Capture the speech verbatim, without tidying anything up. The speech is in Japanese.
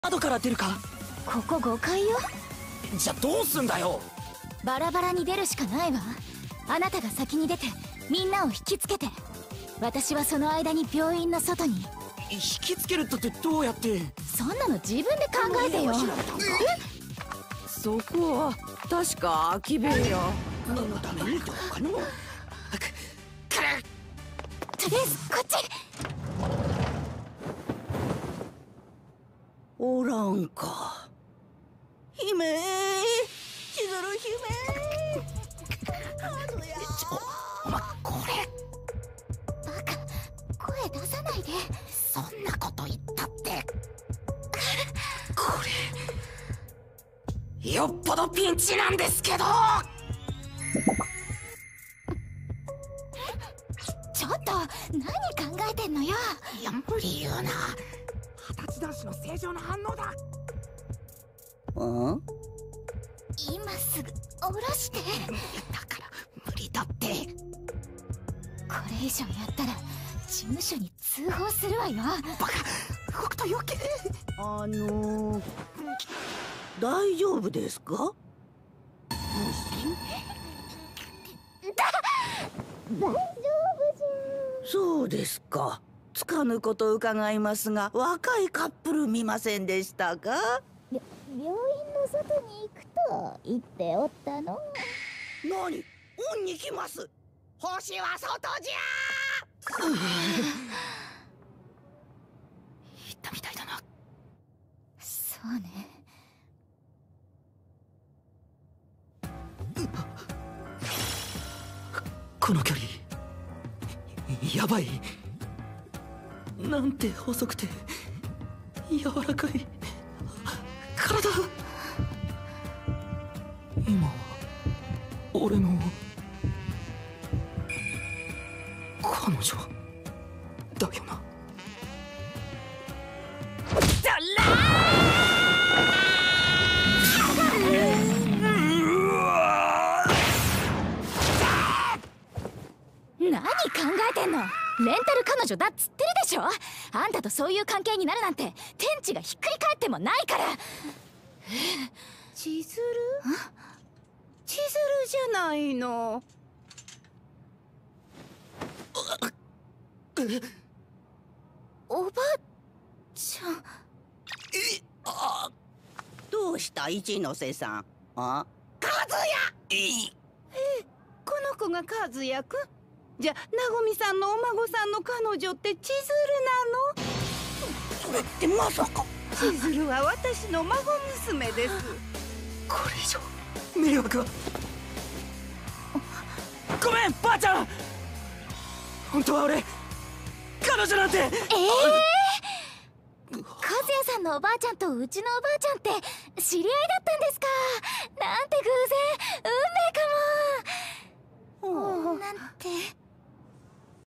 後から出るか。 ここごかいよ。 じゃあどうすんだよ。 バラバラに出るしかないわ。あなたが先に出てみんなを引きつけて、私はその間に病院の外に。 引きつけるったってどうやって。 そんなの自分で考えてよ。 そこは確か空き部屋。 何のためにどうかの。とりあえずこっち。 おらんか。姫、千鶴姫。 ちょ、お前これ。 バカ、声出さないで。 そんなこと言ったって。これよっぽどピンチなんですけど。 ちょっと何考えてんのよ。 いや、無理言うな。二十歳男子の正常な反応だ。 うん？ 今すぐ下ろして。 だから無理だって。 これ以上やったら事務所に通報するわよ。 バカ、動くと余計。 あのー、大丈夫ですか？ 大丈夫じゃ。 そうですか。つかぬこと伺いますが、若いカップル見ませんでしたか？ 病院の外に行くと言っておったの。 何？オンに来ます。星は外じゃ。 言ったみたいだな。 そうね。 この距離やばい。なんて細くて柔らかい体。今俺の彼女だよな。 何考えてんの。レンタル彼女だっつってるでしょ。あんたとそういう関係になるなんて天地がひっくり返ってもないから。 千鶴？千鶴じゃないの。 おばあちゃん。 えあどうした一ノ瀬さん？あ？ 和也。えこの子が和也くん？じゃ、なごみさんのお孫さんの彼女って千鶴なの？ それってまさか。 千鶴は私の孫娘です。 これ以上迷惑は。ごめんばあちゃん。本当は俺彼女なんて。ええー、和也さんのおばあちゃんとうちのおばあちゃんって知り合いだったんですか。